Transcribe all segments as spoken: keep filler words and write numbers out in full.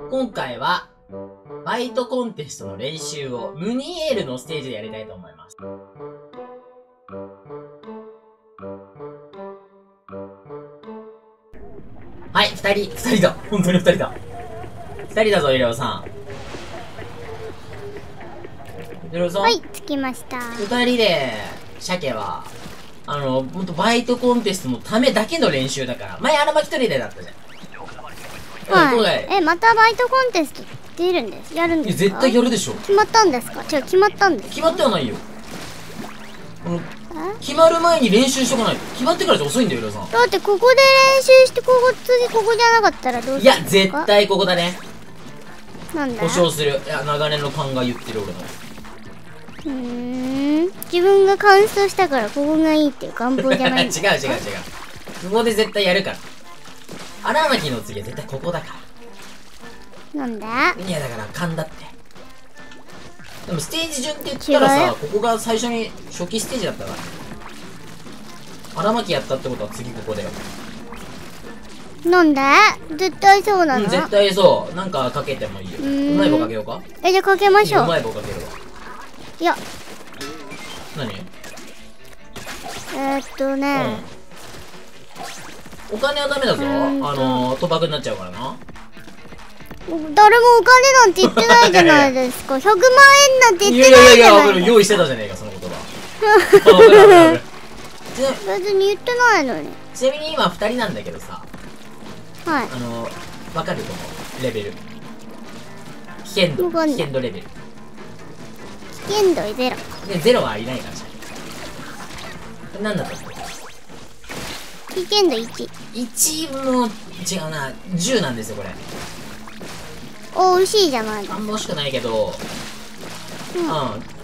今回は、バイトコンテストの練習をムニエールのステージでやりたいと思います。はい、二人、二人だ。本当に二人だ。二人だぞ、イレオさん。イレオさん。 はい、着きました。 二人で、鮭は、あの、ほんとバイトコンテストのためだけの練習だから。前、荒牧一人でだったじゃん。 はい。え、またバイトコンテスト出るんです。やるんですか？ 絶対やるでしょ。 決まったんですか？違う、決まったんです。 決まってはないよ。決まる前に練習しとかないと。決まってからじゃ遅いんだよ、イレオさん。 だってここで練習して、ここ、次ここじゃなかったらどうするんですか？ いや、絶対ここだね。 なんだ？ 保証する。いや、長年の勘が言ってる俺の。 うーん。自分が完走したからここがいいっていう願望じゃないんだ。 違う違う違う。ここで絶対やるから。荒牧の次は絶対ここだから。 なんだ？ いや、だから勘だって。でもステージ順って言ったらさ、ここが最初に初期ステージだったから。荒牧やったってことは次ここだよ。 なんで？絶対そうなの？ うん、絶対そう。なんかかけてもいいよ。うまい棒かけようか？ え、じゃあかけましょう。 うまい棒かけるわ。 いや。 何？ えー、っとね、 うん、お金はダメだぞ。あのー、賭博になっちゃうからな。 誰もお金なんて言ってないじゃないですか。ひゃくまんえんなんて言ってないじゃないですか。いやいやいや、用意してたじゃねえか、その言葉。 別に言ってないのに。 ちなみに今ふたりなんだけどさ、 はい、 あのー、わかると思う。レベル危険度、危険度レベル危険度ゼロで、ゼロはいないからさ。何だったの？ 危険度いち。 いちも違うな。じゅうなんですよこれ。 お、惜しいじゃないですか。 あんま惜しくないけど、 うん、 うん、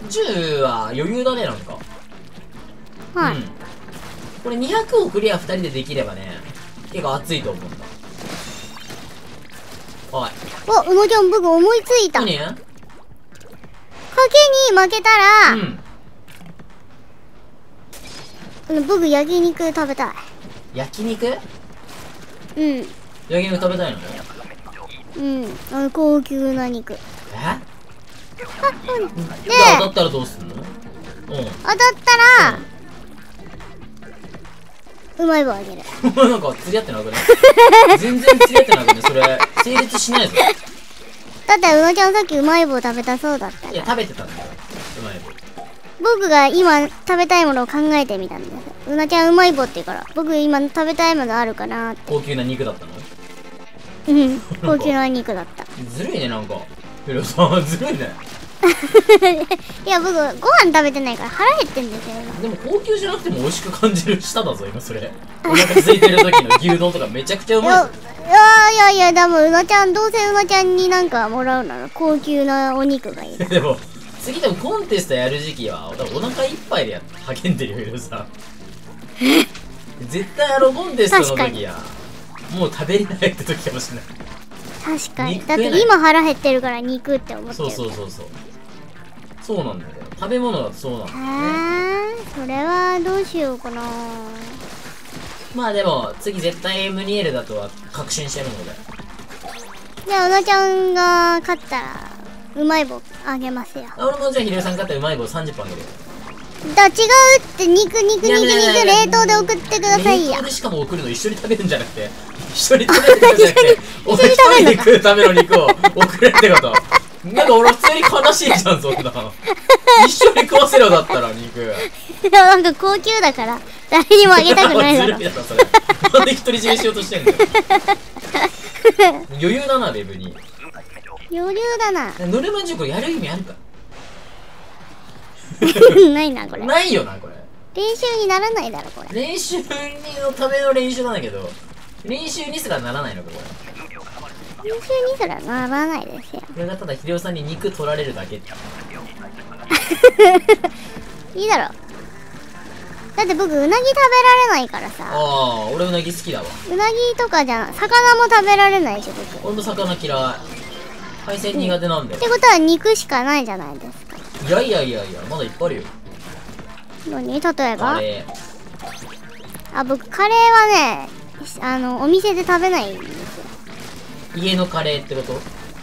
じゅうは余裕だね。なんかはい、うん、 これにひゃくをクリアふたりでできればね、結構熱いと思うんだ。おい。 お、うのちゃん、僕思いついた。 何？ 賭けに負けたら、うん、僕焼肉食べたい。 焼肉？ うん。 焼肉食べたいの？ うん。あの高級な肉。え？ あ、うん。で、当たったらどうすんの？うん。 当たったら、うん、うまい棒あげる。 なんか釣り合ってなくね？全然釣り合ってなくね？それ成立しないぞ。 だってうのちゃんさっきうまい棒食べたそうだったから。 いや、食べてたんだよ、うまい棒。 僕が今食べたいものを考えてみたんです。うなちゃんうまい棒って言うから、僕今食べたいものあるかなって。 高級な肉だったの？ うん、高級な肉だった。 ずるいね、なんか。ヒロさん、ずるいね。 いや、僕ご飯食べてないから腹減ってんですよ。 でも高級じゃなくても美味しく感じる舌だぞ、今それ。お腹空いてる時の牛丼とかめちゃくちゃうまいぞ。 いやいやいや、でもうなちゃん、どうせうなちゃんになんかもらうなら高級なお肉がいい。 でも次でもコンテストやる時期は多分お腹いっぱいでや励んでるよ、ヒロさん。絶対あのコンテストの時はもう食べれないって時かもしれない。 確かに。だって今腹減ってるから肉って思ってる。 そうそうそうそう。そうなんだよ。食べ物だとそうなんだよね。 えー、それはどうしようかな。 まあでも次絶対ムニエルだとは確信してるので。 じゃあうなちゃんが勝ったらうまい棒あげますよ。 俺もじゃあヒロさん勝ったらうまい棒さんじゅっぽんあげるよ。 だ、違うって肉肉肉肉冷凍で送ってくださいよ。 冷凍でしかも送るの一緒に食べるんじゃなくて、一緒に食べるんじゃなくて、俺一人で食うための肉を送れってこと。なんか俺普通に悲しいじゃん、そんな。一緒に食わせろだったら肉。いや、なんか高級だから誰にもあげたくないだろ。 ずるいだろそれ。なんで独り占めしようとしてんだよ。余裕だな、レブに。 余裕だな。 ノルマンジュこれやる意味あるか？ ないなこれ。 ないよなこれ。 練習にならないだろこれ。 練習のための練習なんだけど、練習にすらならないのかこれ。練習にすらならないですよ。 これがただ秀夫さんに肉取られるだけって。 いいだろ。だって僕うなぎ食べられないからさ。 ああ、俺うなぎ好きだわ。 うなぎとかじゃん、魚も食べられないし僕。 ほんと魚嫌い。海鮮苦手なんだよ。 ってことは肉しかないじゃないですか。 いやいやいやいや、まだいっぱいあるよ。 何？例えば？ カレー。 あ、僕カレーはね、あのお店で食べないんですよ。 家のカレーってこと？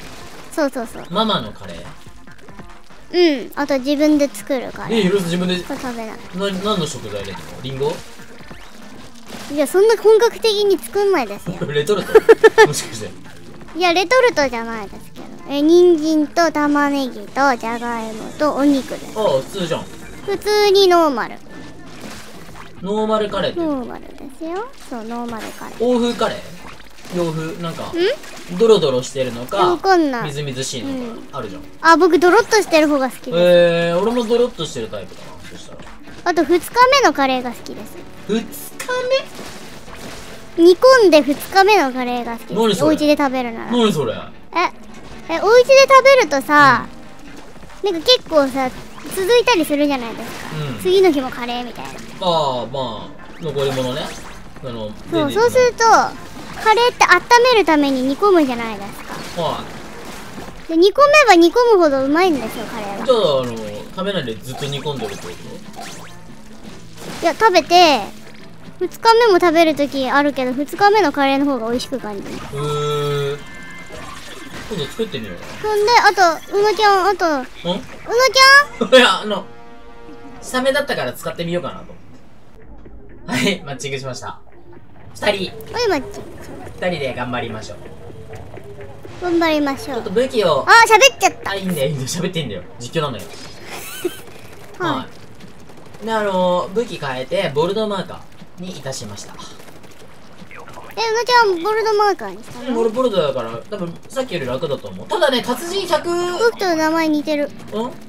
そうそうそう。 ママのカレー。 うん。あと自分で作るから。 え、ヒロさん自分で、 これ食べない。 な、何の食材入れてんの？リンゴ？ いや、そんな本格的に作んないですよ。 レトルトもしかして。 いや、レトルトじゃないですけど。え、人参と玉ねぎとじゃがいもとお肉です。 ああ、普通じゃん。 普通にノーマル。 ノーマルカレーって。 ノーマルですよ。そう、ノーマルカレー。 欧風カレー？洋風なんか、ドロドロしてるのか、 わかんない。 みずみずしいのか、あるじゃん。 あ、僕ドロッとしてる方が好きです。 えー、俺もドロッとしてるタイプだな、そしたら。 あとふつかめのカレーが好きです。 ふつか煮込んでふつかめのカレーが好きです。 何それお家で食べるなら。 め？何それ？ え、え、お家で食べるとさ、なんか結構さ、続いたりするじゃないですか。 うん。 次の日もカレーみたいな。 ああ、まあ、残り物ね。あの、 そう、 出てそうすると、カレーって温めるために煮込むじゃないですか。 はで、煮込めば煮込むほどうまいんですよ、カレーい。 は。 じゃあ、あの、食べないでずっと煮込んでるってこいや、食べて、ふつかめも食べるときあるけど、ふつかめのカレーの方が美味しく感じる。 と？へー。今度作ってみようほんで、あと、うなちゃん、あと、うなよ。ん？ ちゃんいや、あの、サメだったから使ってみようかなと。はい、マッチングしました。二人、 おい、まっち。 二人で頑張りましょう。 頑張りましょうちょっと。武器を、 あ、喋っちゃった。 あ、いいんだよ、いいんだよ、喋っていいんだよ。実況なんだよ。 ははい。で、あの、武器変えて、ボルドマーカーにいたしました。 い。え、うなちゃん、ボルドマーカーにしたの？ 俺ボルドだから、多分さっきより楽だと思う。ただね、達人ひゃく、 僕と名前似てる。 うんうん。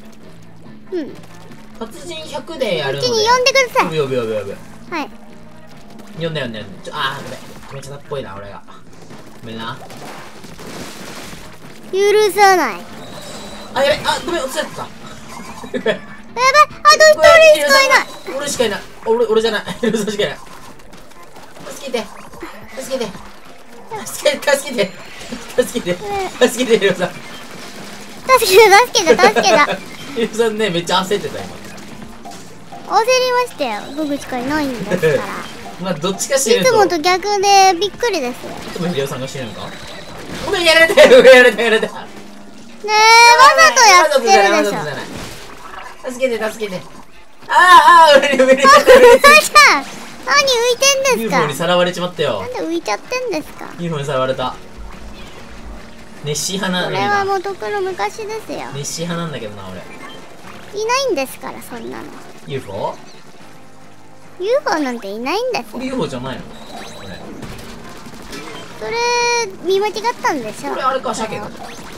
達人ひゃくでやこっちるので。 に呼んでください。 呼べ呼べ呼べ呼べ。 はい。 呼んだ呼んだ呼んだ。ちょ、あー、ごめん。めっちゃかっこいいな、俺が。ごめんな。 許さない。やばい、 あ、やべ、あ、ごめん、落ちちゃった。 あと一人しかいない。 俺しかいない。俺、俺じゃない。ヒロさんしかいない。助けて。助けて。助けて、助けて。助けて。助けて、ヒロさん。 助けた、助けた、助けた。 ヒロさんね、めっちゃ焦ってた、今。 焦りましたよ。僕しかいないんですから。 まあ、どっちか死ぬと。 いつもと逆でびっくりですよ。 いつもヒロさんが死ぬのか？ごめん、やられたよ、やられた、やられた。 ねえ、わざとやってるでしょ。 わざとじゃない。助けて、助けて。あー、あー、俺に、俺に、 あ、さん、何浮いてんですユーフォーか？ にさらわれちまったよな。んで浮いちゃってんですか？ ユーフォー にさらわれた。ネッシー派なこのにな。 れはもうとっくの昔ですよ。 ネッシー派なんだけどな、俺。 いないんですから、そんなの。 ユーフォー？ ユーフォー なんていないんですよ。 これ ユーフォー じゃないの？これ。 それ、見間違ったんでしょ。 これあれか、鮭か。 ん？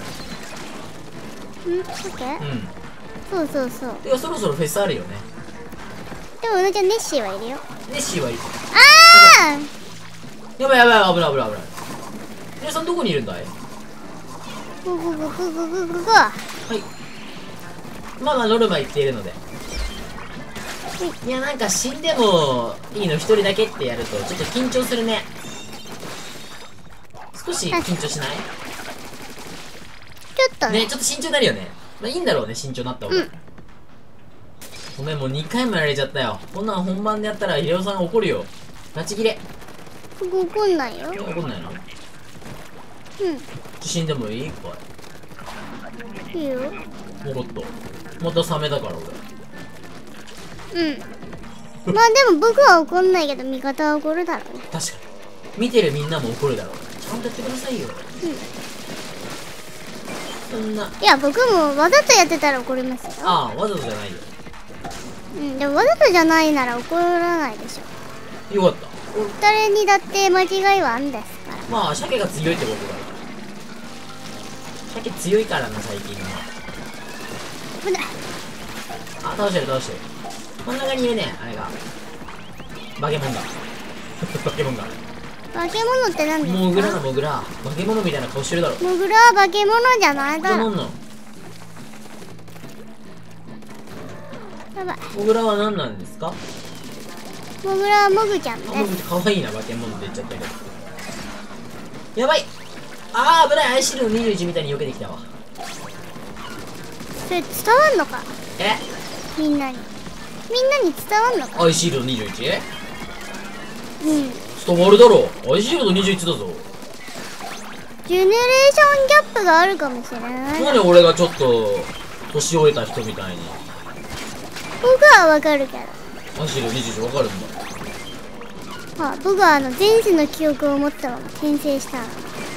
鮭？ うん。 そうそうそう。 てか、そろそろフェスあるよね。 でもうなちゃんネッシーはいるよ。 ネッシーはいい。 あやばいやばい、危ない危ない危ない。皆さんどこにいるんだい？ ーぐぐぐぐぐぐぐぐ。 はい。まあまあノルマ言っているので。いや、なんか死んでもいいの一人だけってやるとちょっと緊張するね。少し緊張しない？ ちょっとね。 ね、ちょっと慎重になるよね。まあいいんだろうね、慎重になった方が。 うん。 ごめん、もうにかいもやられちゃったよ。こんなん本番でやったらヒレオさんが怒るよ。ガチ切れ。 僕怒んないよ。 怒んないの？ う死んでもいい？こん。いいよ。 れ。怒った。またサメだから俺。 うん。まあでも僕は怒んないけど味方は怒るだろうね。 確かに。見てるみんなも怒るだろう。ちゃんとやってくださいよ。そんな。 いや、僕もわざとやってたら怒りますよ。 ああ、わざとじゃないよ。 うん、でもわざとじゃないなら怒らないでしょ。 よかった。 誰にだって間違いはあんですから。 まあ、鮭が強いってことだ。鮭強いからな、最近は。 危ない。 あ、倒してる、倒してる。真ん中にいるね、あれが。化け物だ。化け物だ。 化け物って何ですか？ モグラだ、モグラ。化け物みたいな顔してるだろ。 モグラは化け物じゃないだろ。 何なの？ やばい。 モグラは何なんですか？ モグラはモグちゃんあ、 です。 モグかわいいな、化け物って言っちゃったけど。やばい。あー、危ない。アイシールドにじゅういちみたいに避けてきたわ。 それ伝わんのか？ え？ みんなに。みんなに伝わんのか？ アイシールド にじゅういち？ うん。 伝わるだろう。アイシールドにじゅういちだぞ。 ジェネレーションギャップがあるかもしれない。 何俺がちょっと年老いた人みたいに。 僕はわかるけど。 マジでにじゅういちわかるんだ。 あ、僕はあの前世の記憶を持ったまま転生したの。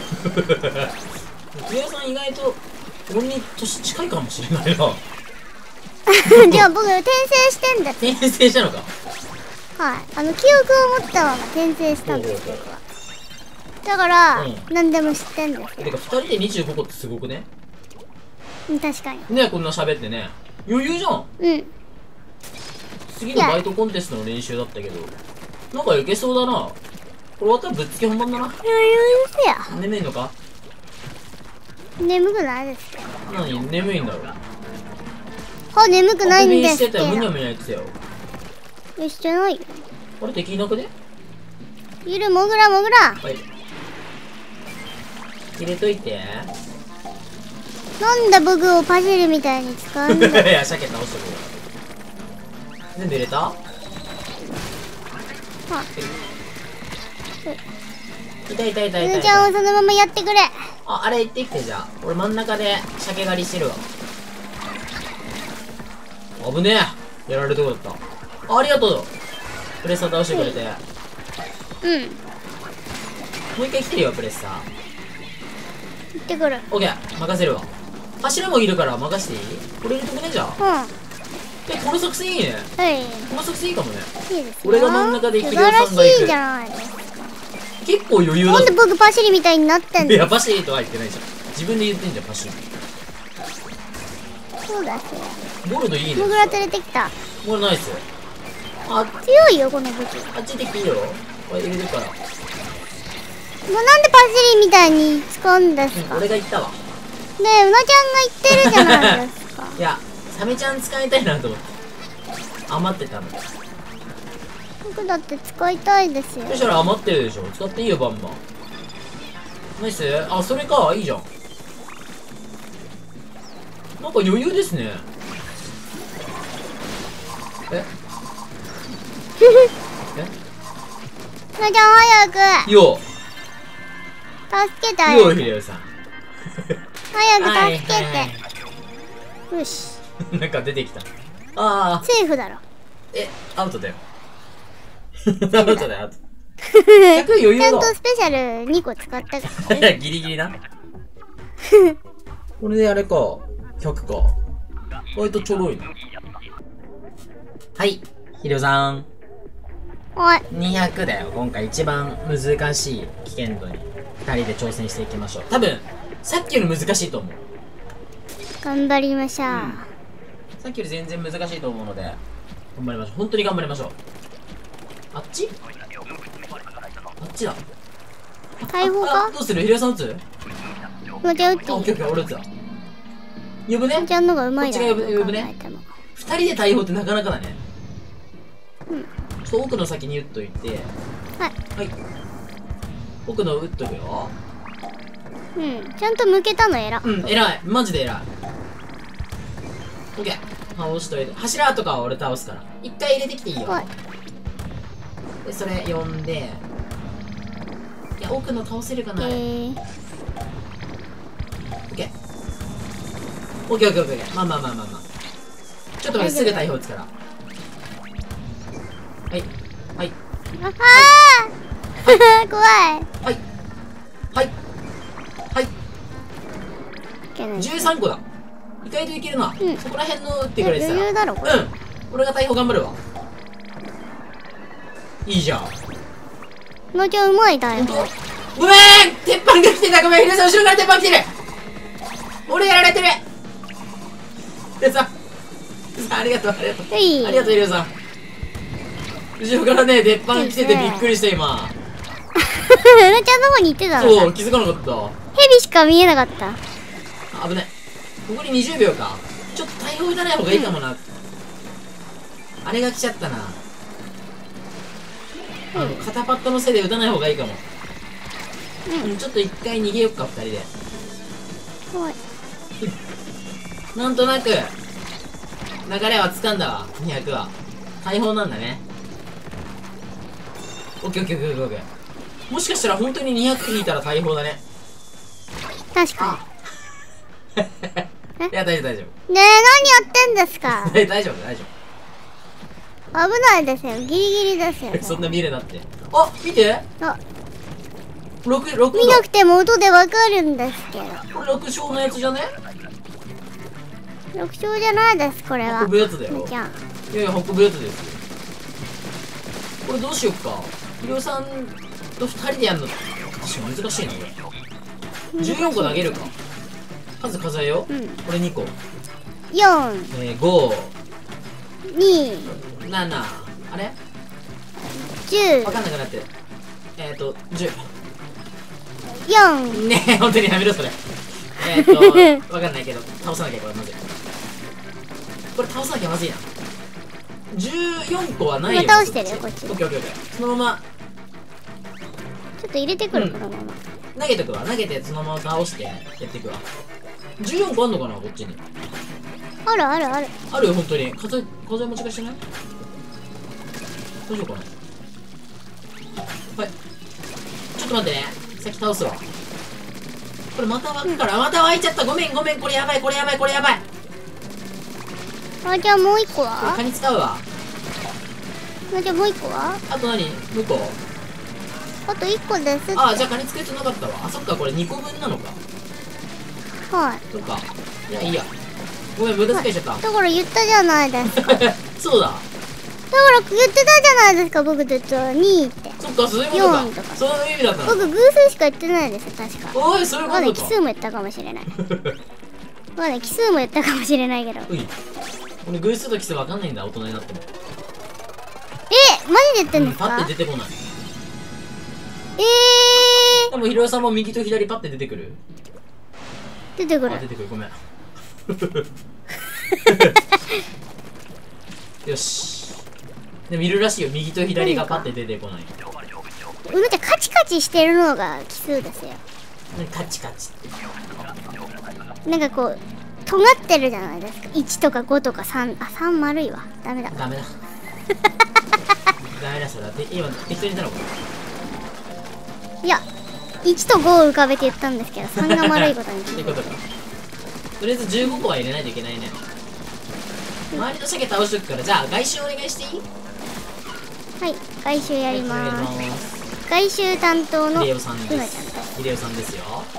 クレアさん意外と俺に年近いかもしれないな。 じゃあ僕転生してんだって。 転生したのか。 はい、あの記憶を持ったまま転生したんです僕は。だから、 うん、 何でも知ってんですよ。 てかふたりでにじゅうごこってすごくね。 うん、確かにね、こんな喋ってね余裕じゃん。 うん。 次のバイトコンテストの練習だったけどなんかいけそうだな。これ終わったらぶっつけ本番だな。 余裕ですよ。 眠いのか。 眠くないですけど。 何眠いんだろう。 あ、眠くないんですけど。 してたよ。むにゃむにゃ言ってたよ。 よし、じゃないよ。 あれ敵いなくね。 いる、もぐらもぐら。 はい、入れといて。 なんで僕をパシリみたいに使うんだ。 いや、鮭倒してくれ。全部入れた。痛い痛い痛い痛い。 ゆずちゃんをそのままやってくれ。 あ、あれ行ってきて。じゃあ俺真ん中で鮭狩りしてるわ。危ねえ、やられるとこだった。あ、ありがとう。プレッサー倒してくれて。 うん。 もう一回来てるよ、プレッサー。 行ってくる。 オッケー、任せるわ。柱もいるから任していい？これ入れとくね、じゃあ。 うん。 え、この作戦いいね。 はい。 この作戦いいかもね。 いいですよ。 俺が真ん中でヒ素デオ晴らしさんが行く。 いじゃないですか。 結構余裕だぞ。 なんで僕パシリみたいになってんの？ いや、パシリとは言ってないじゃん。自分で言ってんじゃん、パシリ。 そうだし。 ボルドいいね。 もぐら連れてきた。 これナイス。あ、 強いよこの武器。 あっち行ってきていいよ。これ入れるから。 もうなんでパシリみたいに使うんですか？ うん、俺が言ったわ。 ねえ、うなちゃんが言ってるじゃないですか。 いや、サメちゃん使いたいなと思って。余ってたの。 僕だって使いたいですよ。 そしたら余ってるでしょ。使っていいよ、バンバン。ナイス。あ、それか。いいじゃん。なんか余裕ですね。ええうなちゃん早くよ助けてあう。よう、 げて。 ひでおさん。 早く助けはいはいて。よし。 なんか出てきた。ああ。 セーフだろ。 え、アウトだよ。アウトだよ、アウト。ひゃく余裕だ。 ちゃんとスペシャルにこ使ったからね。 ギリギリな。これであれか。ひゃくか。割とちょろいな。はい。ひでおさん。 おい。 にひゃくだよ。今回一番難しい危険度にふたりで挑戦していきましょう。多分、さっきより難しいと思う。 頑張りましょう。 うん、さっきより全然難しいと思うので、頑張りましょう。本当に頑張りましょう。あっちあっちだ。 大砲か？ どうする？ひでおさん撃つ？ うなちゃん撃っていい？ あ、オッケーオッケー、俺撃つわ。呼ぶね。 うなちゃんのがうまいだろ。 こっちが呼ぶ呼ぶね。二人で大砲ってなかなかだね。 うん。 ちょっと奥の先に撃っといて。 はい。 はい。奥の撃っとくよ。 うん。ちゃんと向けたの偉。 うん、偉い。マジで偉い。オッケー。倒しといて。柱とかは俺倒すから。一回入れてきていいよ。 はい。 で、それ呼んで。いや、奥の倒せるかな。 えー。 オッケー。オッケーオッケーオッケー。まあまあまあまあまあ。ちょっと待って、すぐ大砲撃つから。はい。はい。 ああ怖い。 はい。はい。はい。 いけない。 じゅうさんこだ。意外といけるな。 うん、 そこら辺の撃ってくれてたら。 余裕だろこれ。 うん。俺が大砲頑張るわ。いいじゃん。 うなちゃんうまいだよ。 ごめん、鉄板が来てた。ごめん、ひでさん後ろから鉄板来てる。俺やられてる。ひでさん。ありがとう、ありがとう。 はい。 ありがとう、ひでさん。後ろからね、鉄板来ててびっくりした今。 うなちゃんの方に行ってたの？ そう、気づかなかった。 ヘビしか見えなかった。 危ない。ここににじゅうびょうか。ちょっと大砲撃たない方がいいかもな。うん、あれが来ちゃったな。あの、肩パッドのせいで撃たない方がいいかも。うん、うん、ちょっと一回逃げよっか、二人で。 はい。 なんとなく、流れは掴んだわ、にひゃくは。大砲なんだね。オッケーオッケーオッケーオッケー。もしかしたら本当ににひゃく引いたら大砲だね。 確かいや、大丈夫、大丈夫。 に。ねえ、何やってんですか？ 大丈夫、大丈危ないですよ。ギリギリですよ。 夫。そんな見れなって。あ、見て。 あ、 六、六見なくても音でわかるんですけど。 これ六章のやつじゃね？ 六章じゃないです、これは。 運ぶやつだよ。 じゃん。 いやいや、運ぶやつですよ。これどうしよっか。ひろさんと二人でやんの。確かに難しいな、これ。じゅうよんこ投げるか。数数えよう。 うん。 これにこ。 よん、 えー、ご、 に、 なな、あれじゅう、 わかんなくなってる。えーと、じゅう。 よん、 ねえ、ほんとにやめろ、それ。えーと、わかんないけど、倒さなきゃこれまずい。これ倒さなきゃまずいな。じゅうよんこはないよ。 今倒してるよこっちオッケーオッケーオッケー。そのまま、 ちょっと入れてくる、 うんこのまま。 投げとくわ。投げて、そのまま倒して、やっていくわ。じゅうよんこあんのかな、こっちに。 あるあるある。 あるよ、ほんとに。数え、数え持ちがしてない？どうしようかな。はい。ちょっと待ってね。先倒すわ。これまた湧くから、また湧いちゃった。ごめんごめん。これやばい、これやばい、これやばい。 あ、じゃあもう一個これはカニ使うわ。 あ、じゃあもう一個はあと何？向こう。 あと一個です。 ああ、じゃあカニ使う必要なかったわ。あ、そっか、これにこぶんなのか。 はい。 そっか。いや、いいや。ごめん、無駄遣いしちゃった。 だから言ったじゃないですか。だからそうだ。 言ってたじゃないですか、僕ずっとにって。 そっか、そういうことか。 よんとかそういう意味だったのか。 僕偶数しか言ってないですよ、確か。 おい、そういうまだ奇ことか。 数も言ったかもしれない。まだ奇数も言ったかもしれないけど。 うい。俺、偶数と奇数わかんないんだ、大人になっても。 え、マジで言ってんですパッか？ て出てこない。 えでも、ひろやさんも右と左パッて出てくる。 ー、出てくるあ、。出てくる、ごめん。よし。でもいるらしいよ、右と左がパッて出てこない。 うなちゃんカチカチしてるのが奇数ですよ。 カチカチって。 なんかこう尖ってるじゃないですか。いちとかごとかさん、あ、さん丸いわ。ダメだ。 ダメだ。ダメだ、それだって今適当に言ったのか。 いや、いちとごを浮かべて言ったんですけど、さんが丸いことにってことか。とりあえずじゅうごこは入れないといけないね。周りの鮭倒しとくから、じゃあ外周お願いしていい？ はい、外周やりまお願いしーす。 ます。 外周担当のヒレオさんでうなちゃんとす。ヒレオさんですよ。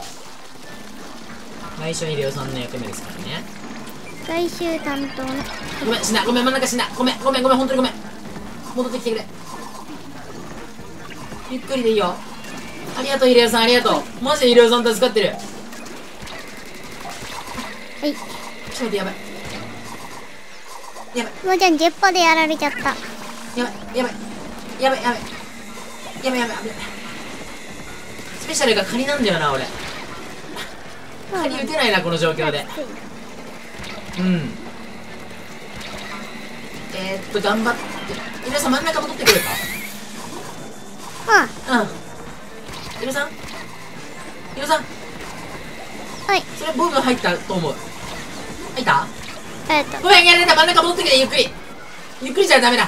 外周ヒレオさんの役目ですからね。 外周担当のごめん、死んだ。ごめん、真ん中死んだ。ごめん、ごめん、ごめん、本当にごめん。戻ってきてくれ。ゆっくりでいいよ。ありがとう、ヒレオさん、ありがとう。マジでヒレオさん助かってる。 はい。 ちょっと待って、やばい。やばい。 うなちゃんジェッパでやられちゃった。 やばい、やばい、やばい、やばい、やばい、やばい、やばい。スペシャルがカニなんだよな、俺。カニ打てないな、この状況で。うん。えー、っと、頑張って。ヒロさん、真ん中戻ってくるか。 あうん。ヒロさんヒロさんはい。 それボム入ったと思う。入った？ えっとごめん、やられた。真ん中戻ってきて、ゆっくり。ゆっくりじゃダメだ。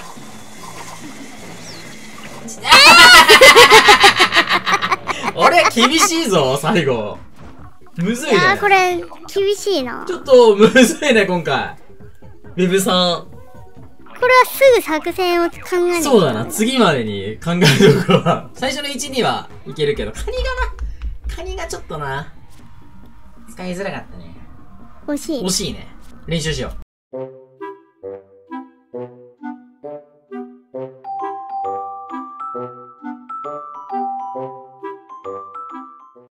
あれ厳しいぞ、最後。むずいね。 いやー、これ厳しいな。 ちょっと、むずいね、今回。ウェブさん。 これはすぐ作戦を考えない。 そうだな、次までに考えとくわ。最初のいち、にはいけるけど、カニがな、カニがちょっとな、使いづらかったね。 欲しい。 惜しいね。練習しよう。